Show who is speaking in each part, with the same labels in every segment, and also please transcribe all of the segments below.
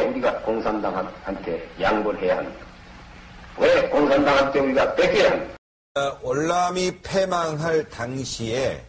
Speaker 1: 우리가 공산당한테 양보를 해야 합니까? 왜 공산당한테 우리가 뺏겨야 합니까?
Speaker 2: 월남이 패망할 당시에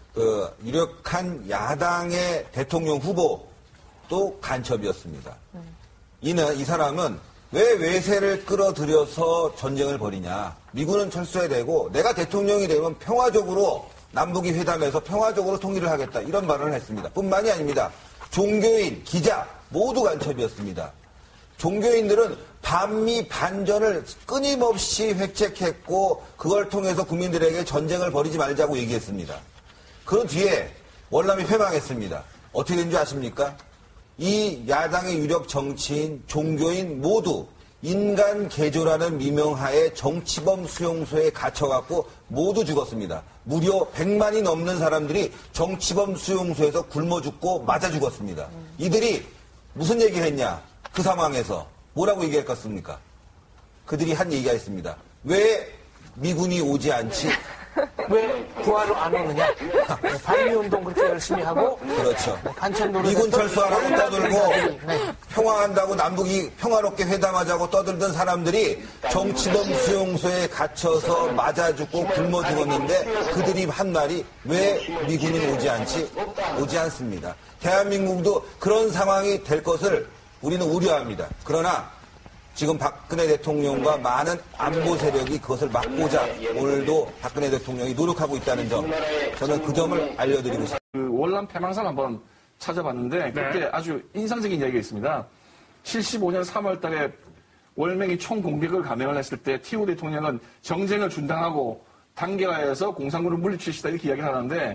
Speaker 2: 유력한 야당의 대통령 후보도 간첩이었습니다. 이는 이 사람은 왜 외세를 끌어들여서 전쟁을 벌이냐. 미군은 철수해야 되고 내가 대통령이 되면 평화적으로 남북이 회담해서 평화적으로 통일을 하겠다. 이런 발언을 했습니다. 뿐만이 아닙니다. 종교인, 기자 모두 간첩이었습니다. 종교인들은 반미 반전을 끊임없이 획책했고 그걸 통해서 국민들에게 전쟁을 벌이지 말자고 얘기했습니다. 그 뒤에 월남이 패망했습니다. 어떻게 된 줄 아십니까? 이 야당의 유력 정치인, 종교인 모두 인간 개조라는 미명하에 정치범 수용소에 갇혀갖고 모두 죽었습니다. 무려 100만이 넘는 사람들이 정치범 수용소에서 굶어 죽고 맞아 죽었습니다. 이들이 무슨 얘기를 했냐? 그 상황에서 뭐라고 얘기할 것 같습니까? 그들이 한 얘기가 있습니다. 왜 미군이 오지 않지?
Speaker 3: 왜 구하러 안 오느냐? 반미운동 그렇게 열심히 하고.
Speaker 2: 그렇죠.
Speaker 3: 간첩
Speaker 2: 미군 철수하라고 떠들고 평화한다고 남북이 평화롭게 회담하자고 떠들던 사람들이 정치범 수용소에 갇혀서 맞아 죽고 굶어 죽었는데 그들이 한 말이 왜 미군은 오지 않지? 오지 않습니다. 대한민국도 그런 상황이 될 것을 우리는 우려합니다. 그러나 지금 박근혜 대통령과 많은 안보 세력이 그것을 막고자 오늘도 박근혜 대통령이 노력하고 있다는 점, 저는 그 점을 알려드리고 싶습니다.
Speaker 4: 그 월남 패망설 한번 찾아봤는데 그때 아주 인상적인 이야기가 있습니다. 75년 3월 달에 월맹이 총공격을 감행을 했을 때 티우 대통령은 정쟁을 중단하고 단계화해서 공산군을 물리칠 다 이렇게 이야기를 하는데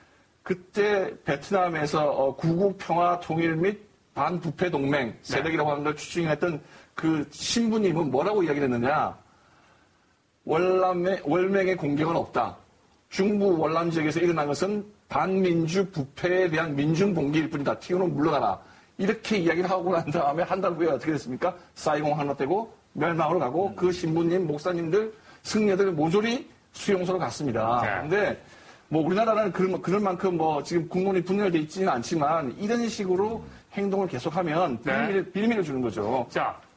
Speaker 4: 그때 베트남에서 구국 평화 통일 및 반부패 동맹 세력이라고 하는 걸 추진했던 그 신부님은 뭐라고 이야기를 했느냐. 월맹의 공격은 없다. 중부 월남 지역에서 일어난 것은 반민주 부패에 대한 민중봉기일 뿐이다. 티우는 물러가라. 이렇게 이야기를 하고 난 다음에 한 달 후에 어떻게 됐습니까? 사이공 하나 떼고 멸망으로 가고 그 신부님, 목사님들, 승려들 모조리 수용소로 갔습니다. 그런데 뭐 우리나라는 그럴 만큼 뭐 지금 국론이 분열돼 있지는 않지만 이런 식으로 행동을 계속하면 비밀을 주는 거죠.
Speaker 5: 자,